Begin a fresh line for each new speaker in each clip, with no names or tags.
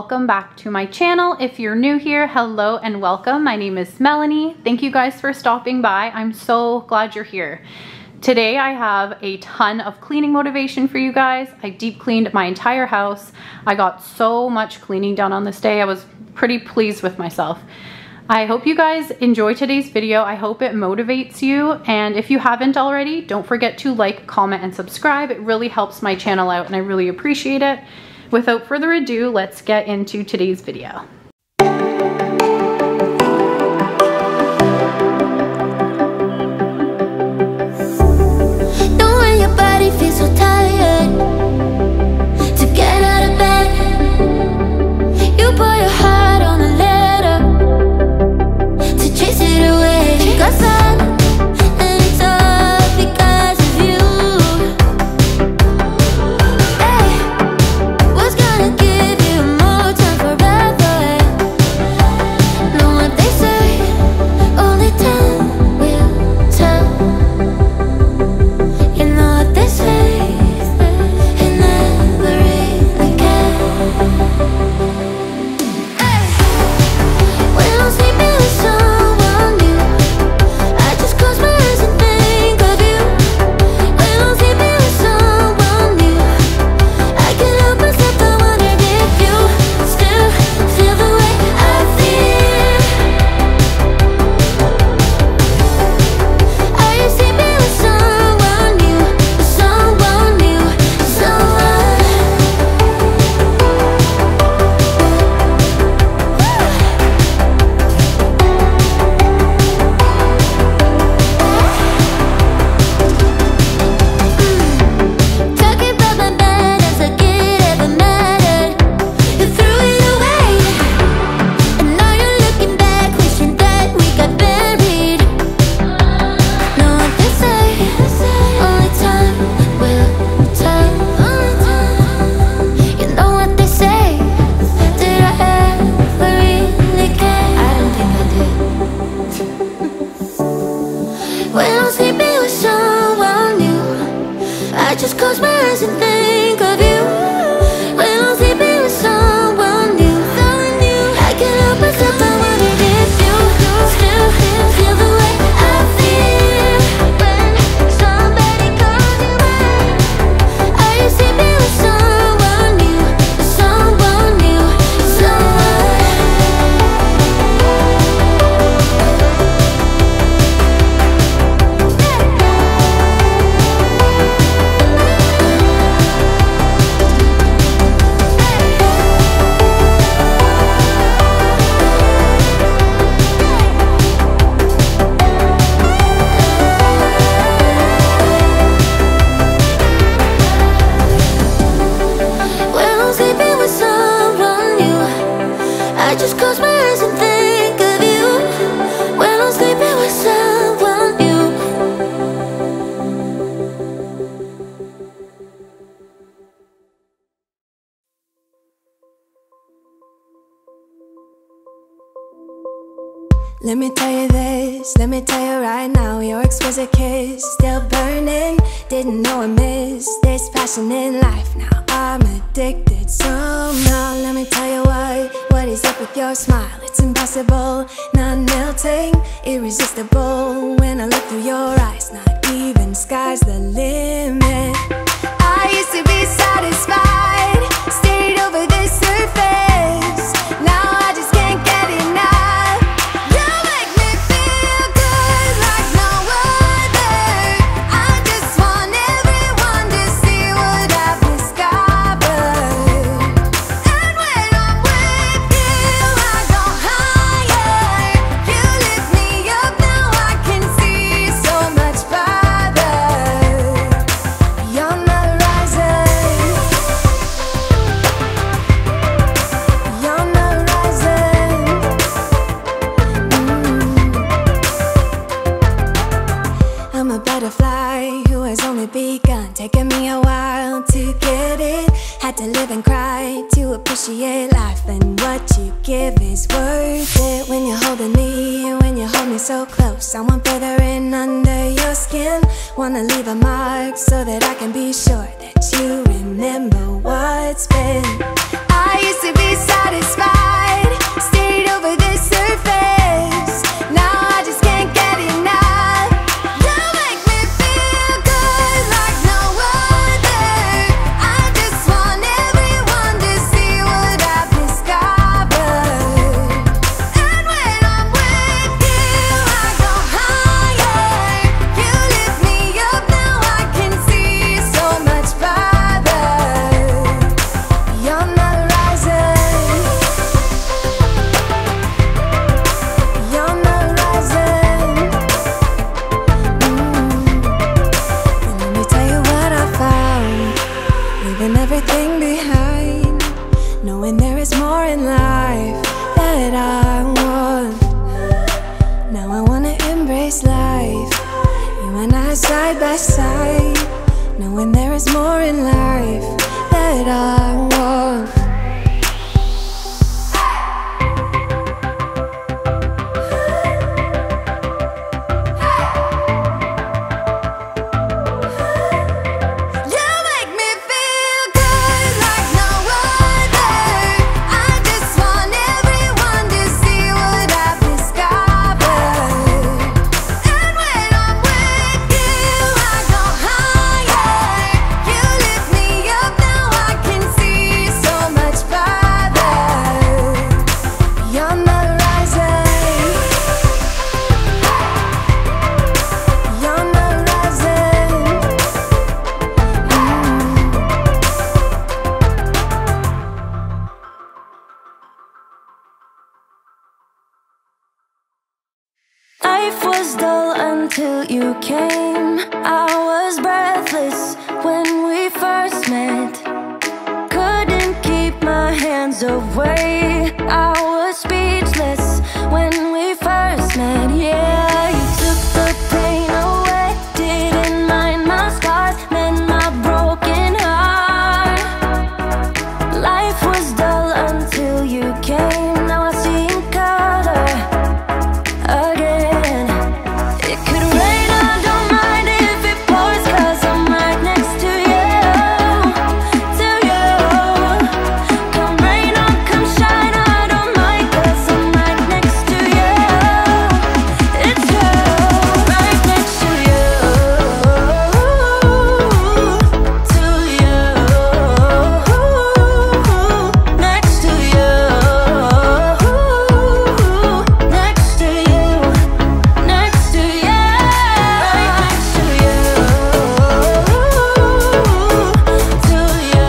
welcome back to my channel. If you're new here, hello and welcome. My name is Melanie. Thank you guys for stopping by. I'm so glad you're here. Today I have a ton of cleaning motivation for you guys. I deep cleaned my entire house. I got so much cleaning done on this day. I was pretty pleased with myself. I hope you guys enjoy today's video. I hope it motivates you. And if you haven't already, don't forget to like, comment, and subscribe. It really helps my channel out and I really appreciate it. Without further ado, let's get into today's video.
Just close my eyes and think of you. When I'm sleeping with someone new, I can't help myself, I wonder if you still feel the way I feel when somebody calls you back. Are you sleeping with someone new, someone new, I just close my eyes and think of you when I'm sleeping with someone new.
Let me tell you this, let me tell you right now, your exquisite kiss still burning. Didn't know I missed this passion in life. Now I'm addicted somehow. Let me tell you what is up with your smile. It's impossible, not melting, irresistible. When I look through your eyes, not even sky's the limit. I used to be satisfied, stayed over the surface. Now I just can't get enough. Taking me a while to get it. Had to live and cry to appreciate life, and what you give is worth it. When you're holding me, when you hold me so close, I want further in under your skin. Wanna leave a mark so that I can be sure that you remember what's been. I used to be satisfied. more in life that I want. Now I wanna embrace life, you and I side by side, knowing there is more in life that I want.
Life was dull until you came. I was breathless when we first met. Couldn't keep my hands away. I was speechless when we first met. Yeah, you took the pain away. Didn't mind my scars, mend my broken heart. Life was dull until you came. Now I see in color again. It could rain, I don't mind if it pours, 'cause I'm right next to you, to you. Come rain or come shine, I don't mind, 'cause I'm right next to you. It's you, right next to you, to you, next to you, next to you, next to you, right next to you, to you,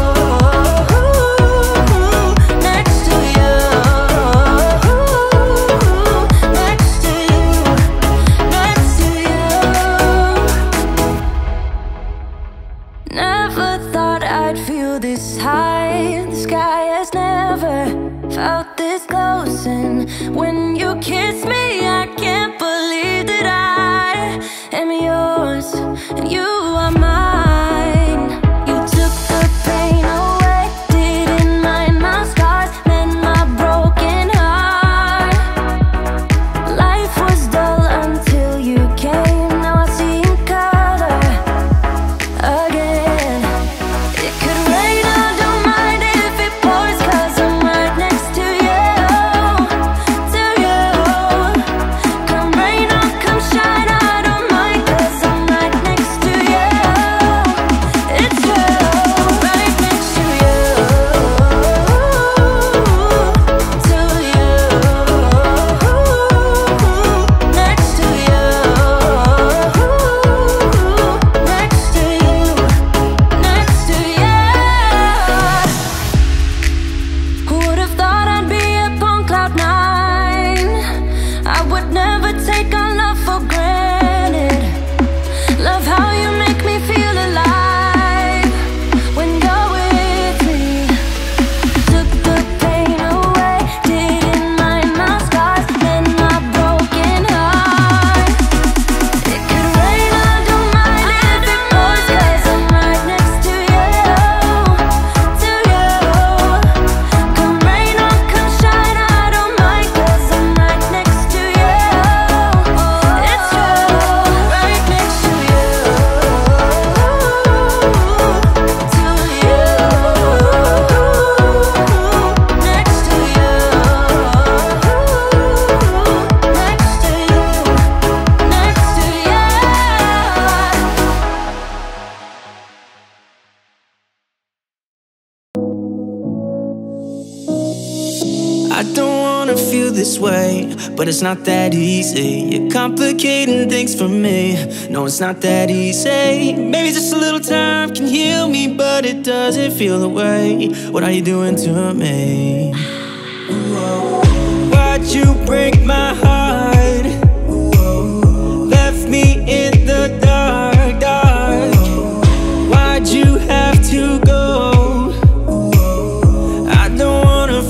next to you, next to you, next to you. Never thought I'd feel this high. The sky has never felt this close, and when you kiss me, I can't believe that I am yours and you are mine. You took the pain away, didn't mind my scars, mend my broken heart. Life was dull until you came. Now I see in color again. It could rain, I don't mind if it pours, 'cause I'm right next to you, to you. Come rain or come shine, I don't mind, 'cause I'm right next to you. It's you, right next to you, to you, next to you, next to you, next to you. Who would have thought I'd be up on cloud nine? I would never take our love for granted. Love how you make me feel alive when you're with me. Took the pain away, didn't mind my scars, mend my broken heart. It could rain, I don't mind if it pours, 'cause I'm right next to you, to you. Come rain or come shine, I don't mind, 'cause I'm right next to you. It's you, right next to you, to you, next to you, next to you, next to you.
I don't wanna feel this way, but it's not that easy. You're complicating things for me. No, it's not that easy. Maybe just a little time can heal me, but it doesn't feel the way. What are you doing to me? Why'd you break my heart? Left me in the dark, dark. Why'd you have to go? I don't wanna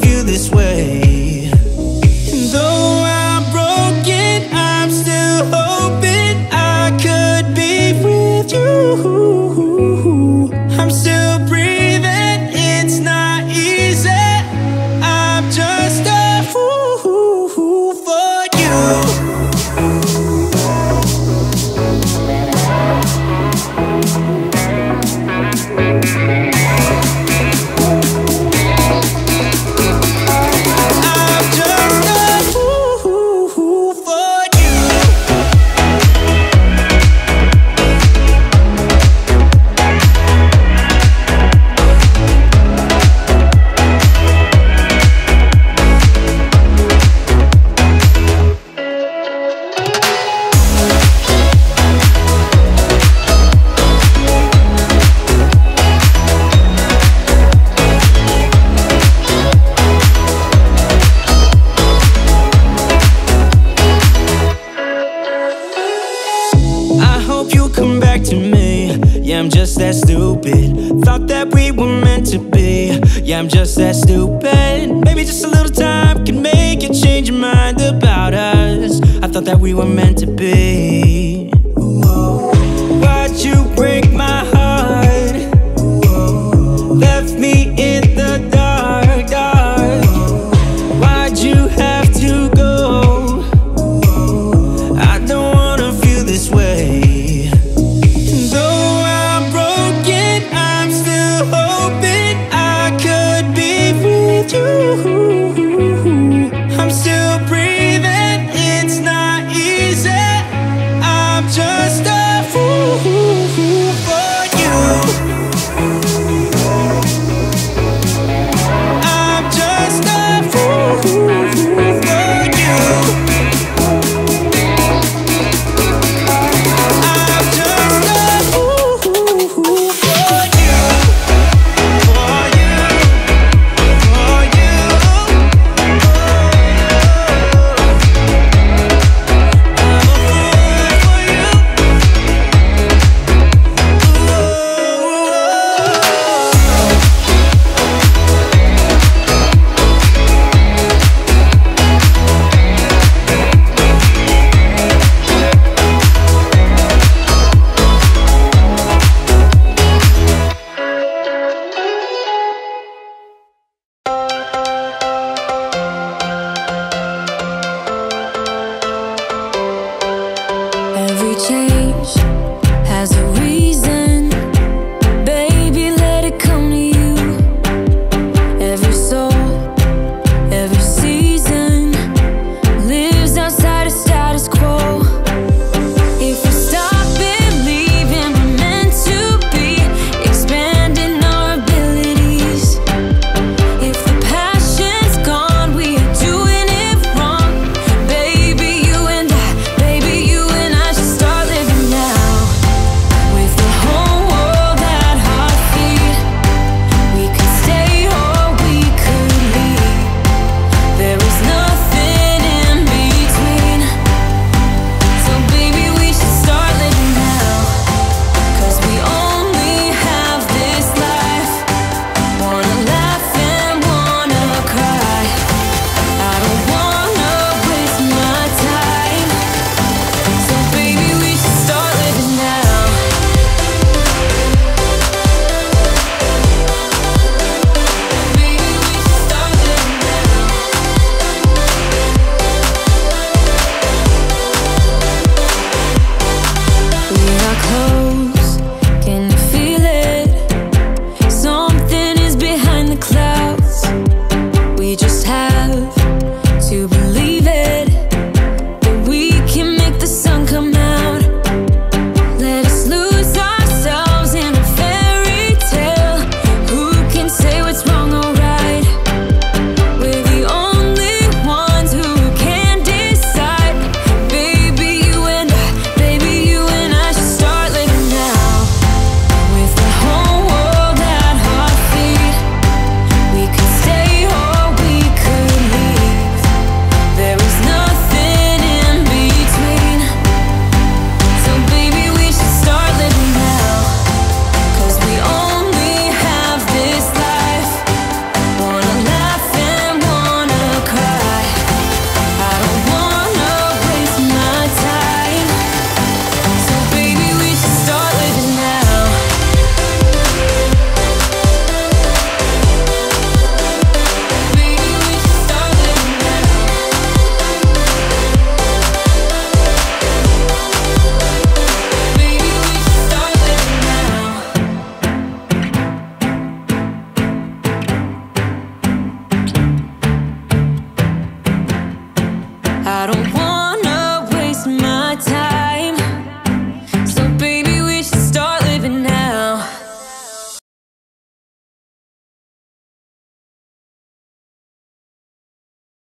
that stupid. Thought that we were meant to be. Yeah, I'm just that stupid. Maybe just a little time can make you change your mind about us. I thought that we were meant to be.